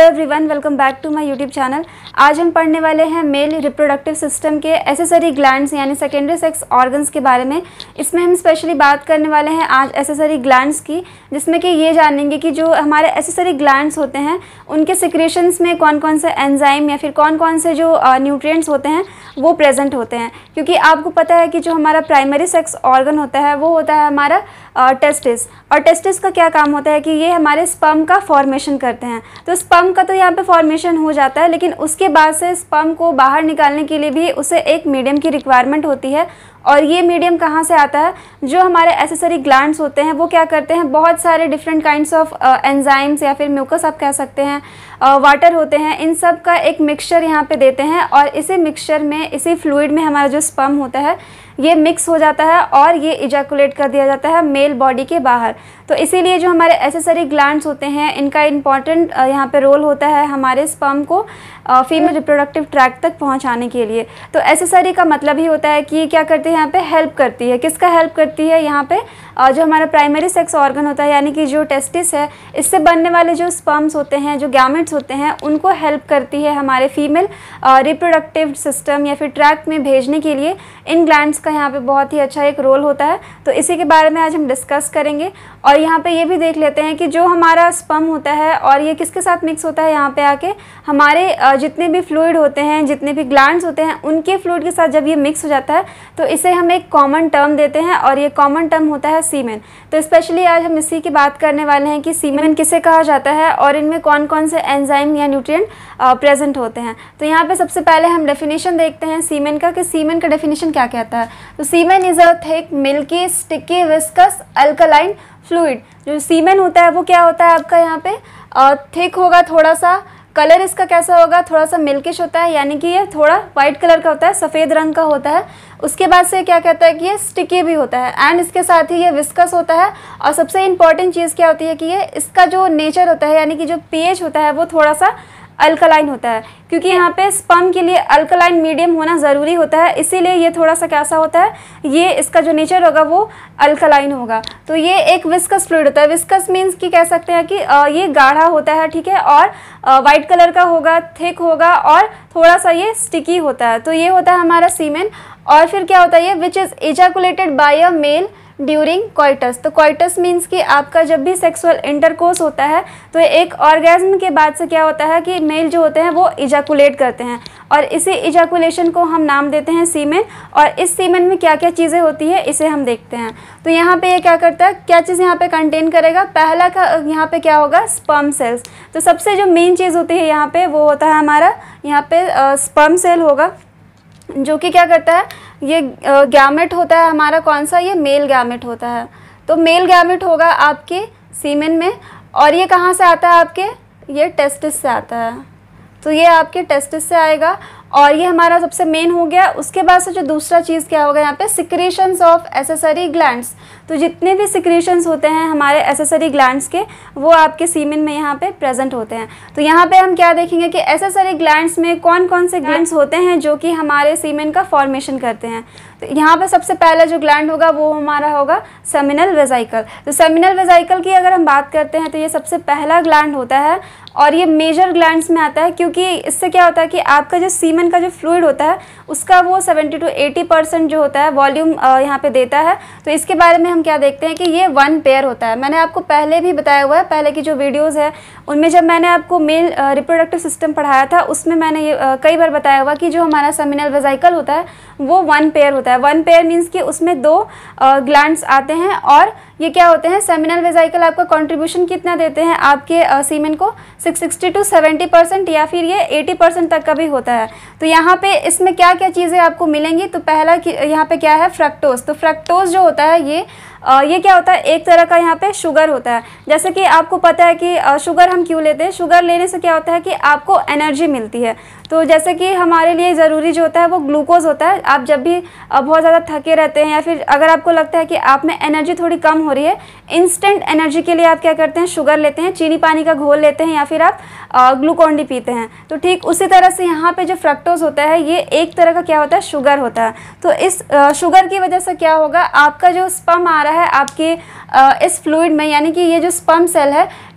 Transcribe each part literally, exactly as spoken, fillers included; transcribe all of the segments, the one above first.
Hello everyone, welcome back to my YouTube channel. आज हम पढ़ने वाले हैं मेल रिप्रोडक्टिव सिस्टम के एसेसरी ग्लैंड्स यानी सेकेंडरी सेक्स ऑर्गन्स के बारे में। इसमें हम स्पेशली बात करने वाले हैं आज एसेसरी ग्लैंड्स की, जिसमें कि ये जानेंगे कि जो हमारे एसेसरी ग्लैंड्स होते हैं उनके सिक्रेशंस में कौन कौन से एंजाइम या फिर कौन कौन से जो न्यूट्रिएंट्स होते हैं वो प्रेजेंट होते हैं। क्योंकि आपको पता है कि जो हमारा प्राइमरी सेक्स ऑर्गन होता है वो होता है हमारा टेस्टिस, और टेस्टिस का क्या काम होता है कि ये हमारे स्पर्म का फॉर्मेशन करते हैं। तो स्पर्म का तो यहाँ पे फॉर्मेशन हो जाता है, लेकिन उसके बाद से स्पर्म को बाहर निकालने के लिए भी उसे एक मीडियम की रिक्वायरमेंट होती है। और ये मीडियम कहाँ से आता है? जो हमारे एसेसरी ग्लैंड्स होते हैं वो क्या करते हैं, बहुत सारे डिफरेंट काइंड्स ऑफ एंजाइम्स या फिर म्यूकस आप कह सकते हैं, वाटर uh, होते हैं, इन सब का एक मिक्सचर यहाँ पे देते हैं। और इसी मिक्सचर में, इसी फ्लूइड में हमारा जो स्पर्म होता है ये मिक्स हो जाता है और ये इजैकुलेट कर दिया जाता है मेल बॉडी के बाहर। तो इसीलिए जो हमारे एसेसरी ग्लैंड्स होते हैं इनका इम्पॉर्टेंट यहाँ पे रोल होता है हमारे स्पर्म को फीमेल रिप्रोडक्टिव ट्रैक्ट तक पहुँचाने के लिए। तो एसेसरी का मतलब ही होता है कि क्या करती है, यहाँ पे हेल्प करती है। किसका हेल्प करती है? यहाँ पे जो हमारा प्राइमरी सेक्स ऑर्गन होता है यानी कि जो टेस्टिस है, इससे बनने वाले जो स्पर्म्स होते हैं, जो गैमेट्स होते हैं, उनको हेल्प करती है हमारे फीमेल रिप्रोडक्टिव सिस्टम या फिर ट्रैक्ट में भेजने के लिए। इन ग्लैंड्स का यहाँ पे बहुत ही अच्छा एक रोल होता है। तो इसी के बारे में आज हम डिस्कस करेंगे। और यहाँ पे ये भी देख लेते हैं कि जो हमारा स्पर्म होता है और ये किसके साथ मिक्स होता है, यहाँ पे आके हमारे जितने भी फ्लूइड होते हैं, जितने भी ग्लैंड्स होते हैं, उनके फ्लूइड के साथ जब ये मिक्स हो जाता है तो इसे हम एक कॉमन टर्म देते हैं, और ये कॉमन टर्म होता है सीमेन। तो स्पेशली आज हम इसी की बात करने वाले हैं कि सीमेन किसे कहा जाता है और इनमें कौन कौन से एंजाइम या न्यूट्रिएंट प्रेजेंट होते हैं। तो यहाँ पे सबसे पहले हम डेफिनेशन देखते हैं सीमेन का, कि सीमेन का डेफिनेशन क्या कहता है। तो semen is a thick milky sticky viscous alkaline fluid. जो सीमेन होता है वो क्या होता है आपका, यहाँ पे थिक होगा, थोड़ा सा कलर इसका कैसा होगा, थोड़ा सा मिल्किश होता है, यानी कि ये थोड़ा वाइट कलर का होता है, सफ़ेद रंग का होता है। उसके बाद से क्या कहता है कि ये स्टिकी भी होता है, एंड इसके साथ ही ये विस्कस होता है। और सबसे इम्पॉर्टेंट चीज़ क्या होती है कि ये इसका जो नेचर होता है यानी कि जो पीएच होता है वो थोड़ा सा अल्कलाइन होता है, क्योंकि यहाँ पे स्पर्म के लिए अल्कलाइन मीडियम होना ज़रूरी होता है। इसीलिए ये थोड़ा सा कैसा होता है, ये इसका जो नेचर होगा वो अल्कलाइन होगा। तो ये एक विस्कस फ्लूइड होता है। विस्कस मीन्स कि कह सकते हैं कि ये गाढ़ा होता है, ठीक है, और वाइट कलर का होगा, थिक होगा, और थोड़ा सा ये स्टिकी होता है। तो ये होता है हमारा सीमेन। और फिर क्या होता है ये, which is ejaculated by a male during coitus. तो कोइटस मीन्स कि आपका जब भी सेक्सुअल इंटरकोर्स होता है तो एक ऑर्गेज्म के बाद से क्या होता है कि मेल जो होते हैं वो इजैकुलेट करते हैं, और इसी इजैकुलेशन को हम नाम देते हैं सीमेन। और इस सीमेन में क्या क्या चीज़ें होती है इसे हम देखते हैं। तो यहाँ पे ये क्या करता है, क्या चीज़ यहाँ पे कंटेन करेगा? पहला का यहाँ पे क्या होगा, स्पर्म सेल्स। तो सबसे जो मेन चीज़ होती है यहाँ पे वो होता है हमारा यहाँ पे स्पर्म सेल होगा, जो कि क्या करता है, ये गैमेट होता है हमारा, कौन सा, ये मेल गैमेट होता है। तो मेल गैमेट होगा आपके सीमेन में, और ये कहाँ से आता है आपके, ये टेस्टिस से आता है। तो ये आपके टेस्टिस से आएगा, और ये हमारा सबसे मेन हो गया। उसके बाद से जो दूसरा चीज़ क्या होगा यहाँ पे, सिक्रीशंस ऑफ एसेसरी ग्लैंड्स। तो जितने भी सिक्रीशंस होते हैं हमारे एसेसरी ग्लैंड्स के, वो आपके सीमेन में यहाँ पे प्रेजेंट होते हैं। तो यहाँ पे हम क्या देखेंगे कि एसेसरी ग्लैंड्स में कौन कौन से ग्लैंड्स होते हैं जो कि हमारे सीमेन का फॉर्मेशन करते हैं। तो यहाँ पे सबसे पहला जो ग्लैंड होगा वो हमारा होगा सेमिनल वेजाइकल। तो सेमिनल वेजाइकल की अगर हम बात करते हैं तो ये सबसे पहला ग्लैंड होता है, और ये मेजर ग्लैंड्स में आता है, क्योंकि इससे क्या होता है कि आपका जो सीमेन का जो फ्लूइड होता है उसका वो सेवेंटी टू एटी परसेंट जो होता है वॉल्यूम यहाँ पे देता है। तो इसके बारे में हम क्या देखते हैं कि ये वन पेयर होता है। मैंने आपको पहले भी बताया हुआ है, पहले की जो वीडियोज़ है उनमें जब मैंने आपको मेल रिप्रोडक्टिव सिस्टम पढ़ाया था उसमें मैंने ये कई बार बताया हुआ कि जो हमारा सेमिनल वेजाइकल होता है वो वन पेयर होता है। वन पेयर मीन्स कि उसमें दो ग्लैंड्स आते हैं, और ये क्या होते हैं, सेमिनल वेजाइकल आपका कंट्रीब्यूशन कितना देते हैं आपके सीमेन को, सिक्सटी टू सेवेंटी परसेंट या फिर ये एटी परसेंट तक का भी होता है। तो यहाँ पे इसमें क्या क्या चीज़ें आपको मिलेंगी, तो पहला यहाँ पे क्या है, फ्रक्टोज। तो फ्रक्टोज जो होता है ये आ, ये क्या होता है, एक तरह का यहाँ पे शुगर होता है। जैसे कि आपको पता है कि आ, शुगर हम क्यों लेते हैं, शुगर लेने से क्या होता है कि आपको एनर्जी मिलती है। तो जैसे कि हमारे लिए ज़रूरी जो होता है वो ग्लूकोज होता है। आप जब भी बहुत ज़्यादा थके रहते हैं या फिर अगर आपको लगता है कि आप में एनर्जी थोड़ी कम हो रही है, इंस्टेंट एनर्जी के लिए आप क्या करते हैं, शुगर लेते हैं, चीनी पानी का घोल लेते हैं, या फिर आप ग्लूकोन डी पीते हैं। तो ठीक उसी तरह से यहाँ पे जो फ्रक्टोज होता है ये एक तरह का क्या होता है, शुगर होता है। तो इस शुगर की वजह से क्या होगा, आपका जो स्पर्म आ रहा है आपके इस फ्लूइड में, यानी कि ये जो स्पर्म सेल है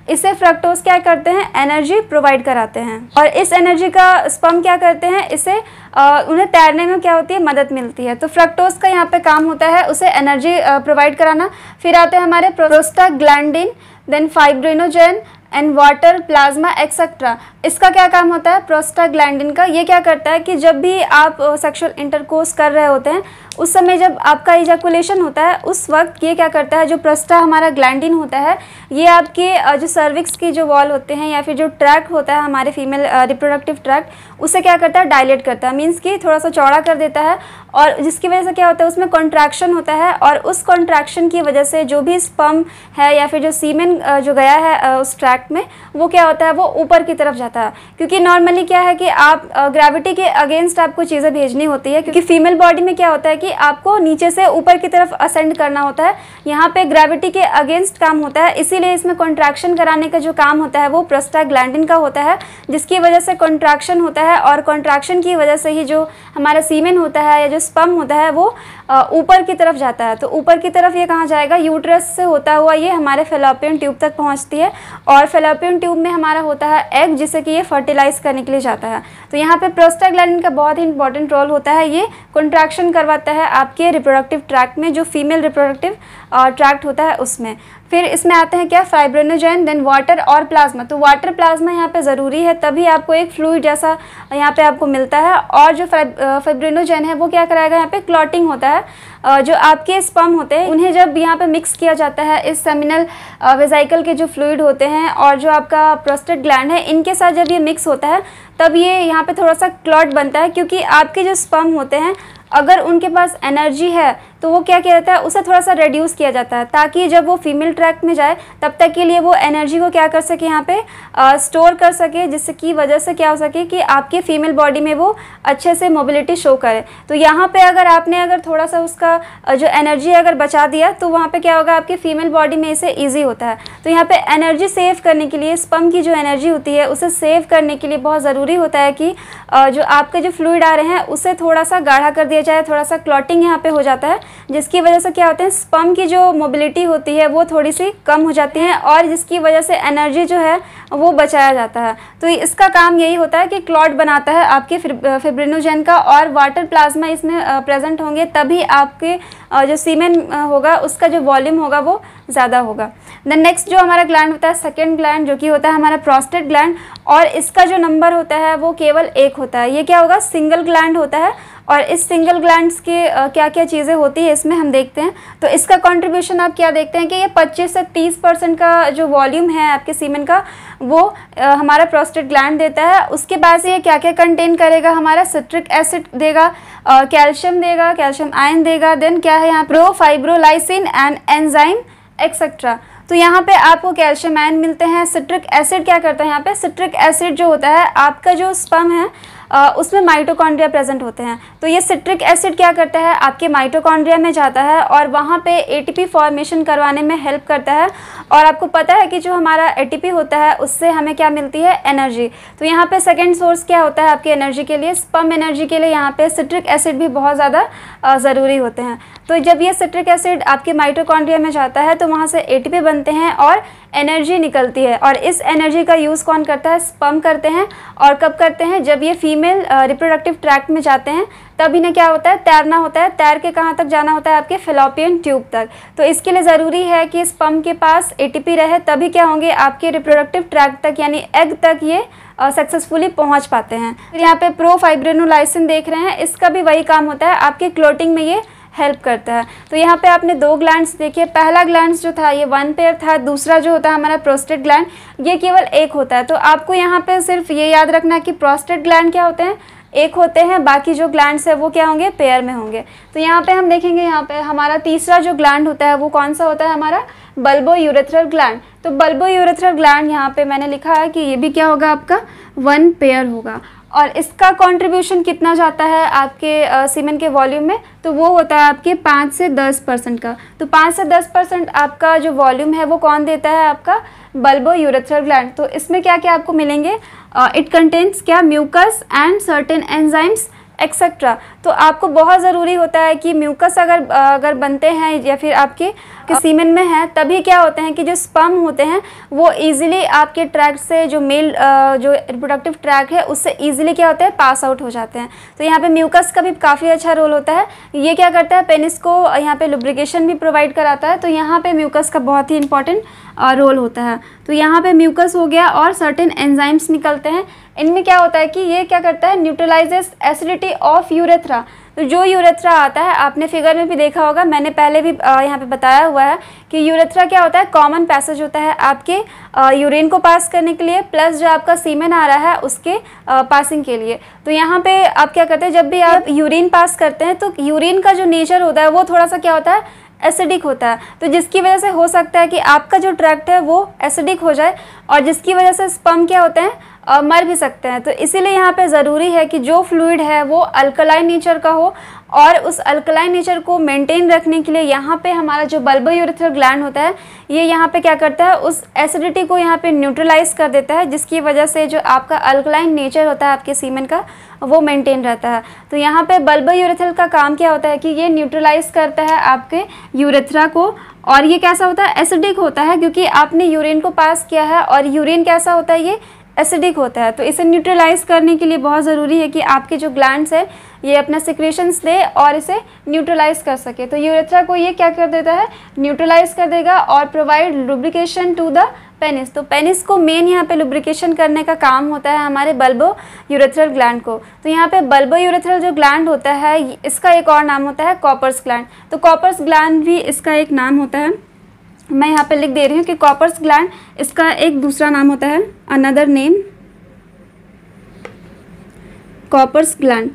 इसे फ्रक्टोज क्या करते हैं, एनर्जी प्रोवाइड कराते हैं। और इस एनर्जी का स्पर्म क्या करते हैं, इसे आ, उन्हें तैरने में क्या होती है, मदद मिलती है। तो फ्रक्टोज का यहाँ पे काम होता है उसे एनर्जी प्रोवाइड कराना। फिर आते हैं हमारे prostaglandin, then fibrinogen and water, plasma etcetera. इसका क्या काम होता है, प्रोस्टाग्लैंडिन का। ये क्या करता है कि जब भी आप सेक्सुअल इंटरकोर्स कर रहे होते हैं उस समय जब आपका इजैकुलेशन होता है उस वक्त ये क्या करता है, जो प्रोस्टा हमारा ग्लैंडिन होता है ये आपके जो सर्विक्स की जो वॉल होते हैं या फिर जो ट्रैक्ट होता है हमारे फीमेल रिप्रोडक्टिव ट्रैक्ट, उसे क्या करता है, डायलेट करता है, मीन्स कि थोड़ा सा चौड़ा कर देता है। और जिसकी वजह से क्या होता है, उसमें कॉन्ट्रैक्शन होता है और उस कॉन्ट्रैक्शन की वजह से जो भी स्पर्म है या फिर जो सीमेन जो गया है उस ट्रैक्ट में, वो क्या होता है, वो ऊपर की तरफ जाता है। क्योंकि नॉर्मली क्या है कि आप ग्रेविटी के अगेंस्ट आपको चीज़ें भेजनी होती है, क्योंकि फीमेल बॉडी में क्या होता है कि आपको नीचे से ऊपर की तरफ असेंड करना होता है। यहाँ पे ग्रेविटी के अगेंस्ट काम होता है, इसीलिए इसमें कॉन्ट्रैक्शन कराने का जो काम होता है वो प्रोस्टाग्लैंडिन का होता है, जिसकी वजह से कॉन्ट्रैक्शन होता है। और कॉन्ट्रैक्शन की वजह से ही जो हमारा सीमेन होता है या जो स्पर्म होता है वो ऊपर की तरफ जाता है। तो ऊपर की तरफ ये कहाँ जाएगा, यूट्रस से होता हुआ ये हमारे फेलोपियन ट्यूब तक पहुँचती है। और फेलोपियन ट्यूब में हमारा होता है एग, जिससे कि ये फर्टिलाइज करने के लिए जाता है। तो यहाँ पे प्रोस्टाग्लैंडिन का बहुत ही इंपॉर्टेंट रोल होता है, ये कॉन्ट्रैक्शन करवाता है आपके रिप्रोडक्टिव ट्रैक्ट में, जो फीमेल रिप्रोडक्टिव ट्रैक्ट होता है उसमें। फिर इसमें आते हैं क्या, फाइब्रिनोजेन, देन वाटर और प्लाज्मा। तो वाटर प्लाज्मा यहाँ पे ज़रूरी है, तभी आपको एक फ्लूइड जैसा यहाँ पे आपको मिलता है। और जो फाइब्रिनोजेन है वो क्या कराएगा, यहाँ पे क्लॉटिंग होता है। जो आपके स्पर्म होते हैं उन्हें जब यहाँ पे मिक्स किया जाता है इस सेमिनल वेजाइकल के जो फ्लूइड होते हैं और जो आपका प्रोस्टेट ग्लैंड है, इनके साथ जब ये मिक्स होता है तब ये यहाँ पे थोड़ा सा क्लॉट बनता है। क्योंकि आपके जो स्पर्म होते हैं अगर उनके पास एनर्जी है तो वो क्या किया जाता है, उसे थोड़ा सा रिड्यूस किया जाता है, ताकि जब वो फीमेल ट्रैक्ट में जाए तब तक के लिए वो एनर्जी को क्या कर सके, यहाँ पे स्टोर कर सके, जिससे की वजह से क्या हो सके कि आपके फीमेल बॉडी में वो अच्छे से मोबिलिटी शो करे। तो यहाँ पे अगर आपने अगर थोड़ा सा उसका जो एनर्जी अगर बचा दिया तो वहाँ पे क्या होगा, आपके फीमेल बॉडी में इसे ईजी होता है। तो यहाँ पे एनर्जी सेव करने के लिए, स्पर्म की जो एनर्जी होती है उसे सेव करने के लिए बहुत ज़रूरी होता है कि जो आपके जो फ्लूइड आ रहे हैं उसे थोड़ा सा गाढ़ा कर दिया जाए, थोड़ा सा क्लॉटिंग यहाँ पे हो जाता है, जिसकी वजह से क्या होता है, स्पर्म की जो मोबिलिटी होती है वो थोड़ी सी कम हो जाती है और जिसकी वजह से एनर्जी जो है वो बचाया जाता है। तो इसका काम यही होता है कि क्लॉट बनाता है आपके फाइब्रिनोजेन का, और वाटर प्लाज्मा इसमें प्रेजेंट होंगे तभी आपके जो सीमेन होगा उसका जो वॉल्यूम होगा वो ज़्यादा होगा। देन नेक्स्ट जो हमारा ग्लैंड होता है सेकेंड ग्लैंड, जो कि होता है हमारा प्रोस्टेट ग्लैंड, और इसका जो नंबर होता है वो केवल एक होता है। ये क्या होगा, सिंगल ग्लैंड होता है। और इस सिंगल ग्लैंड्स के आ, क्या क्या चीज़ें होती है इसमें हम देखते हैं। तो इसका कंट्रीब्यूशन आप क्या देखते हैं कि ये पच्चीस से तीस परसेंट का जो वॉल्यूम है आपके सीमेन का वो आ, हमारा प्रोस्टेट ग्लैंड देता है। उसके बाद से ये क्या क्या कंटेन करेगा, हमारा सिट्रिक एसिड देगा, कैल्शियम देगा, कैल्शियम आयन देगा, देन क्या है यहाँ प्रोफाइब्रोलाइसिन एंड एंजाइम एक्सेट्रा। तो यहाँ पे आपको कैल्शियम आयन मिलते हैं। सिट्रिक एसिड क्या करता है, यहाँ पे सिट्रिक एसिड जो होता है आपका जो स्पर्म है आ, उसमें माइटोकॉन्ड्रिया प्रेजेंट होते हैं। तो ये सिट्रिक एसिड क्या करता है, आपके माइटोकॉन्ड्रिया में जाता है और वहाँ पे एटीपी फॉर्मेशन करवाने में हेल्प करता है। और आपको पता है कि जो हमारा एटीपी होता है उससे हमें क्या मिलती है, एनर्जी। तो यहाँ पे सेकेंड सोर्स क्या होता है आपकी एनर्जी के लिए, स्पर्म एनर्जी के लिए यहाँ पे सिट्रिक एसिड भी बहुत ज़्यादा ज़रूरी होते हैं। तो जब ये सिट्रिक एसिड आपके माइटोकॉन्ड्रिया में जाता है तो वहाँ से एटीपी बनते हैं और एनर्जी निकलती है। और इस एनर्जी का यूज़ कौन करता है, स्पर्म करते हैं। और कब करते हैं, जब ये फीमेल रिप्रोडक्टिव ट्रैक्ट में जाते हैं तब इन्हें क्या होता है, तैरना होता है। तैर के कहाँ तक जाना होता है, आपके फेलोपियन ट्यूब तक। तो इसके लिए ज़रूरी है कि स्पर्म के पास एटीपी रहे, तभी क्या होंगे आपके रिप्रोडक्टिव ट्रैक्ट तक यानी एग तक ये सक्सेसफुली पहुंच पाते हैं। फिर यहाँ पे प्रोफाइब्रिनोलाइसिन देख रहे हैं, इसका भी वही काम होता है, आपके क्लोटिंग में ये हेल्प करता है। तो यहाँ पे आपने दो ग्लैंड्स देखे, पहला ग्लैंड्स जो था ये वन पेयर था, दूसरा जो होता है हमारा प्रोस्टेट ग्लैंड ये केवल एक होता है। तो आपको यहाँ पे सिर्फ ये याद रखना कि प्रोस्टेट ग्लैंड क्या होते हैं, एक होते हैं, बाकी जो ग्लैंड्स है वो क्या होंगे, पेयर में होंगे। तो यहाँ पे हम देखेंगे, यहाँ पे हमारा तीसरा जो ग्लैंड होता है वो कौन सा होता है, हमारा बल्बो यूरेथ्रल ग्लैंड। तो बल्बो यूरेथ्रल ग्लैंड यहाँ पे मैंने लिखा है कि ये भी क्या होगा, आपका वन पेयर होगा। और इसका कंट्रीब्यूशन कितना जाता है आपके सीमेन के वॉल्यूम में, तो वो होता है आपके पाँच से दस परसेंट का। तो पाँच से दस परसेंट आपका जो वॉल्यूम है वो कौन देता है, आपका बल्बो यूरेथ्रल ग्लैंड। तो इसमें क्या क्या आपको मिलेंगे, इट कंटेन्स क्या, mucus and certain enzymes etcetera. तो आपको बहुत ज़रूरी होता है कि म्यूकस अगर अगर बनते हैं या फिर आपके सीमेन में है, तभी क्या होते हैं कि जो स्पर्म होते हैं वो इजीली आपके ट्रैक से, जो मेल जो रिप्रोडक्टिव ट्रैक है उससे इजीली क्या होता है पास आउट हो जाते हैं। तो यहाँ पे म्यूकस का भी काफ़ी अच्छा रोल होता है। ये क्या करता है, पेनिस को यहाँ पे लुब्रिकेशन भी प्रोवाइड कराता है। तो यहाँ पे म्यूकस का बहुत ही इंपॉर्टेंट रोल होता है। तो यहाँ पे म्यूकस हो गया और सर्टेन एंजाइम्स निकलते हैं। इनमें क्या होता है कि ये क्या करता है, न्यूट्रलाइजेस एसिडिटी ऑफ यूरेथ्रा। तो जो यूरेथ्रा आता है, आपने फिगर में भी देखा होगा, मैंने पहले भी यहाँ पे बताया हुआ है कि यूरेथ्रा क्या होता है, कॉमन पैसेज होता है आपके यूरिन को पास करने के लिए, प्लस जो आपका सीमेन आ रहा है उसके पासिंग के लिए। तो यहाँ पे आप क्या करते हैं, जब भी आप यूरिन पास करते हैं तो यूरिन का जो नेचर होता है वो थोड़ा सा क्या होता है, एसिडिक होता है। तो जिसकी वजह से हो सकता है कि आपका जो ट्रैक्ट है वो एसिडिक हो जाए, और जिसकी वजह से स्पर्म क्या होते हैं, आ, मर भी सकते हैं। तो इसीलिए यहाँ पे ज़रूरी है कि जो फ्लूइड है वो अल्कलाइन नेचर का हो, और उस अल्कलाइन नेचर को मेंटेन रखने के लिए यहाँ पे हमारा जो बल्बोयूरेथ्रल ग्लैंड होता है ये यहाँ पे क्या करता है, उस एसिडिटी को यहाँ पे न्यूट्रलाइज कर देता है, जिसकी वजह से जो आपका अल्कलाइन नेचर होता है आपके सीमेन का वो मेंटेन रहता है। तो यहाँ पे बल्बोयूरेथ्रल का काम क्या होता है कि ये न्यूट्रलाइज करता है आपके यूरेथ्रा को। और ये कैसा होता है, एसिडिक होता है, क्योंकि आपने यूरिन को पास किया है और यूरिन कैसा होता है, ये एसिडिक होता है। तो इसे न्यूट्रलाइज करने के लिए बहुत ज़रूरी है कि आपके जो ग्लैंड्स है ये अपना सिक्रेशंस दे और इसे न्यूट्रलाइज कर सके। तो यूरेथ्रा को ये क्या कर देता है, न्यूट्रलाइज कर देगा और provide lubrication to the penis. तो पेनिस को मेन यहाँ पे लुब्रिकेशन करने का काम होता है हमारे बल्बो यूरेथ्रल ग्लैंड को। तो यहाँ पे बल्बो यूरेथ्रल जो ग्लैंड होता है इसका एक और नाम होता है कॉपर्स ग्लैंड। तो कॉपर्स ग्लैंड भी इसका एक नाम होता है, मैं यहाँ पे लिख दे रही हूँ कि कॉपर्स ग्लैंड इसका एक दूसरा नाम होता है, another name Cowper's gland,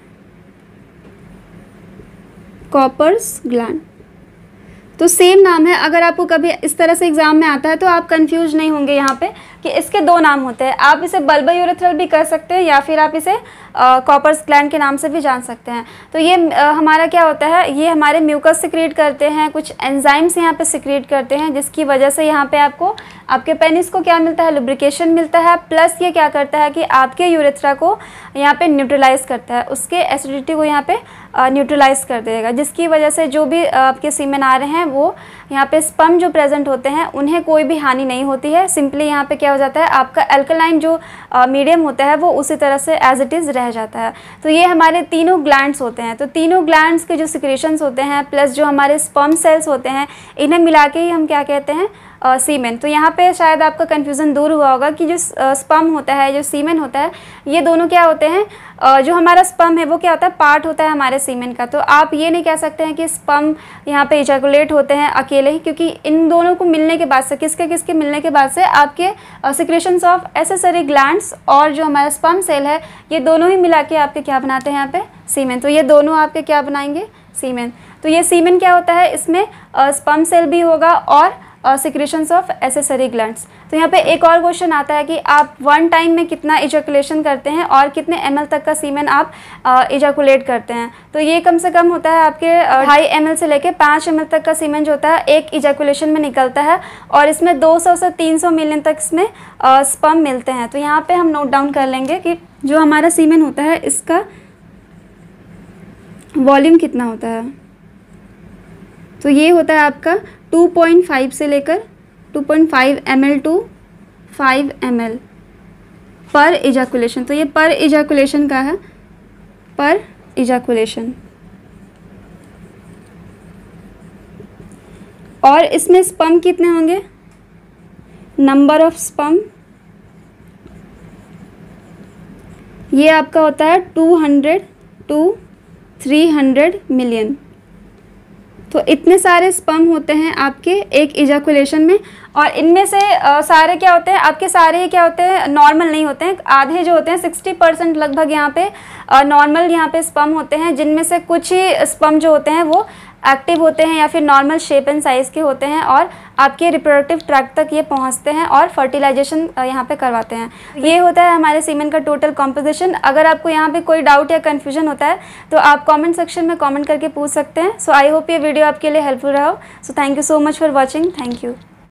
Cowper's gland. तो सेम नाम है। अगर आपको कभी इस तरह से एग्जाम में आता है तो आप कंफ्यूज नहीं होंगे यहाँ पे कि इसके दो नाम होते हैं। आप इसे बल्बोयूरेथ्रल भी कर सकते हैं या फिर आप इसे कॉपर्स ग्लैंड के नाम से भी जान सकते हैं। तो ये आ, हमारा क्या होता है, ये हमारे म्यूकस सिक्रेट करते हैं, कुछ एंजाइम्स यहाँ पे सिक्रेट करते हैं, जिसकी वजह से यहाँ पे आपको आपके पेनिस को क्या मिलता है, लुब्रिकेशन मिलता है। प्लस ये क्या करता है कि आपके यूरेथ्रा को यहाँ पे न्यूट्रलाइज करता है, उसके एसिडिटी को यहाँ पे न्यूट्रलाइज कर देगा, जिसकी वजह से जो भी आपके सीमेन आ रहे हैं वो यहाँ पे स्पर्म जो प्रेजेंट होते हैं उन्हें कोई भी हानि नहीं होती है। सिंपली यहाँ पे क्या हो जाता है, आपका अल्कलाइन जो मीडियम होता है वो उसी तरह से एज इट इज़ रह जाता है। तो ये हमारे तीनों ग्लैंड्स होते हैं। तो तीनों ग्लैंड्स के जो सिक्रेशंस होते हैं प्लस जो हमारे स्पर्म सेल्स होते हैं, इन्हें मिला के ही हम क्या कहते हैं, सीमेन। तो यहाँ पे शायद आपका कन्फ्यूज़न दूर हुआ होगा कि जो स्पर्म होता है, जो सीमेन होता है, ये दोनों क्या होते हैं, uh, जो हमारा स्पर्म है वो क्या होता है, पार्ट होता है हमारे सीमेन का। तो आप ये नहीं कह सकते हैं कि स्पर्म यहाँ पे इजैकुलेट होते हैं अकेले ही, क्योंकि इन दोनों को मिलने के बाद से, किसके किसके मिलने के बाद से आपके सिक्रेशंस ऑफ एसेसरी ग्लैंड्स और जो हमारा स्पर्म सेल है, ये दोनों ही मिला के आपके क्या बनाते हैं यहाँ पे, सीमेन। तो ये दोनों आपके क्या बनाएंगे, सीमेन। तो ये सीमेन क्या होता है, इसमें स्पर्म सेल भी होगा और सिक्रेशंस ऑफ एसेसरी ग्लैंड्स। तो यहाँ पे एक और क्वेश्चन आता है कि आप वन टाइम में कितना इजैकुलेशन करते हैं और कितने एम एल तक का सीमेन आप इजैकुलेट करते हैं। तो ये कम से कम होता है आपके ढाई एम एल से लेके पाँच एम एल तक का सीमेन जो होता है एक इजैकुलेशन में निकलता है, और इसमें दो सौ से तीन सौ मिलियन तक इसमें स्पर्म मिलते हैं। तो यहाँ पे हम नोट डाउन कर लेंगे कि जो हमारा सीमेन होता है इसका वॉल्यूम कितना होता है। तो ये होता है आपका टू पॉइंट फाइव से लेकर two point five M L two five M L पर इजैकुलेशन। तो ये पर इजैकुलेशन का है, पर इजैकुलेशन। और इसमें स्पर्म कितने होंगे, नंबर ऑफ स्पर्म ये आपका होता है two hundred to three hundred million. तो इतने सारे स्पर्म होते हैं आपके एक इजैकुलेशन में, और इनमें से आ, सारे क्या होते हैं आपके, सारे क्या होते हैं, नॉर्मल नहीं होते हैं। आधे जो होते हैं सिक्सटी परसेंट लगभग यहाँ पे नॉर्मल यहाँ पे स्पर्म होते हैं, जिनमें से कुछ ही स्पर्म जो होते हैं वो एक्टिव होते हैं या फिर नॉर्मल शेप एंड साइज़ के होते हैं, और आपके रिप्रोडक्टिव ट्रैक्ट तक ये पहुंचते हैं और फर्टिलाइजेशन यहाँ पे करवाते हैं। ये होता है हमारे सीमेन का टोटल कॉम्पोजिशन। अगर आपको यहाँ पे कोई डाउट या कन्फ्यूजन होता है तो आप कमेंट सेक्शन में कमेंट करके पूछ सकते हैं। सो आई होप ये वीडियो आपके लिए हेल्पफुल रहा हो। So thank you so much for watching. Thank you.